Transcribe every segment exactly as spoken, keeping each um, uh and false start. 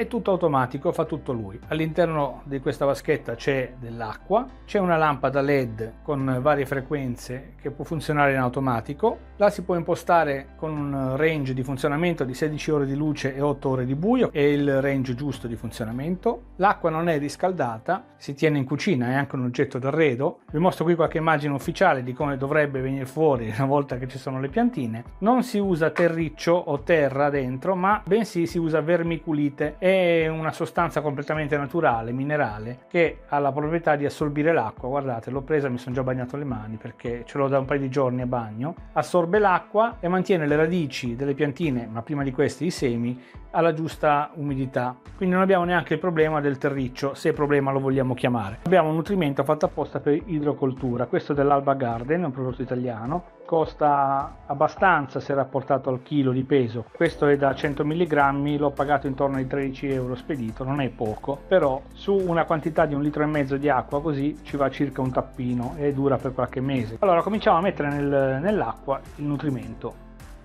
è tutto automatico, fa tutto lui. All'interno di questa vaschetta c'è dell'acqua, c'è una lampada led con varie frequenze che può funzionare in automatico, la si può impostare con un range di funzionamento di sedici ore di luce e otto ore di buio, è il range giusto di funzionamento. L'acqua non è riscaldata, si tiene in cucina, è anche un oggetto d'arredo. Vi mostro qui qualche immagine ufficiale di come dovrebbe venire fuori una volta che ci sono le piantine. Non si usa terriccio o terra dentro, ma bensì si usa vermiculite. È una sostanza completamente naturale, minerale, che ha la proprietà di assorbire l'acqua. Guardate, l'ho presa, mi sono già bagnato le mani perché ce l'ho da un paio di giorni a bagno. Assorbe l'acqua e mantiene le radici delle piantine, ma prima di queste i semi, alla giusta umidità. Quindi non abbiamo neanche il problema del terriccio, se problema lo vogliamo chiamare. Abbiamo un nutrimento fatto apposta per idrocoltura, questo è dell'Alba Garden, è un prodotto italiano, costa abbastanza se rapportato al chilo di peso. Questo è da cento milligrammi, l'ho pagato intorno ai tredici euro spedito, non è poco, però su una quantità di un litro e mezzo di acqua così ci va circa un tappino e dura per qualche mese. Allora cominciamo a mettere nel, nell'acqua il nutrimento.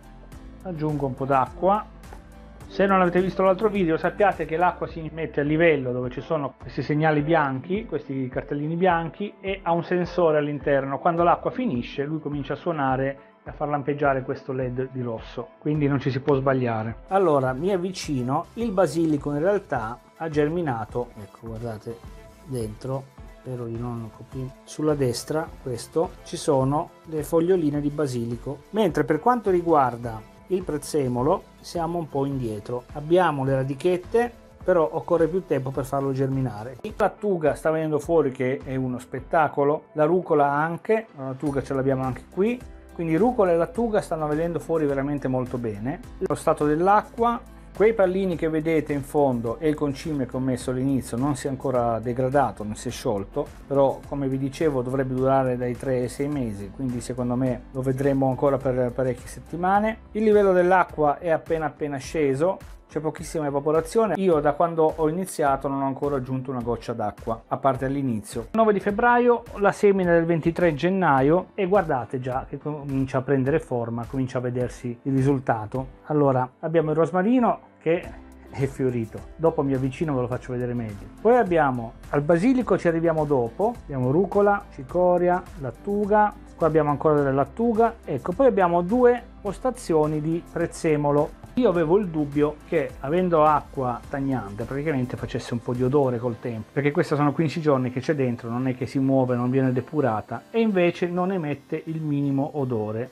Aggiungo un po' d'acqua. Se non avete visto l'altro video, sappiate che l'acqua si mette a livello dove ci sono questi segnali bianchi, questi cartellini bianchi, e ha un sensore all'interno. Quando l'acqua finisce, lui comincia a suonare e a far lampeggiare questo led di rosso, quindi non ci si può sbagliare. Allora mi avvicino, il basilico in realtà ha germinato, ecco guardate dentro, spero di non coprire, sulla destra questo ci sono le foglioline di basilico, mentre per quanto riguarda il prezzemolo siamo un po' indietro, abbiamo le radichette però occorre più tempo per farlo germinare. La lattuga sta venendo fuori che è uno spettacolo, la rucola anche, la lattuga ce l'abbiamo anche qui, quindi rucola e lattuga stanno venendo fuori veramente molto bene. Lo stato dell'acqua, quei pallini che vedete in fondo e il concime che ho messo all'inizio non si è ancora degradato, non si è sciolto, però come vi dicevo dovrebbe durare dai tre ai sei mesi, quindi secondo me lo vedremo ancora per parecchie settimane. Il livello dell'acqua è appena appena sceso, c'è pochissima evaporazione. Io da quando ho iniziato non ho ancora aggiunto una goccia d'acqua, a parte all'inizio. nove di febbraio, la semina del ventitré gennaio e guardate già che comincia a prendere forma, comincia a vedersi il risultato. Allora abbiamo il rosmarino che è fiorito, dopo mi avvicino e ve lo faccio vedere meglio. Poi abbiamo al basilico, ci arriviamo dopo, abbiamo rucola, cicoria, lattuga, qua abbiamo ancora della lattuga, ecco, poi abbiamo due postazioni di prezzemolo. Io avevo il dubbio che avendo acqua stagnante praticamente facesse un po' di odore col tempo, perché questi sono quindici giorni che c'è dentro, non è che si muove, non viene depurata, e invece non emette il minimo odore.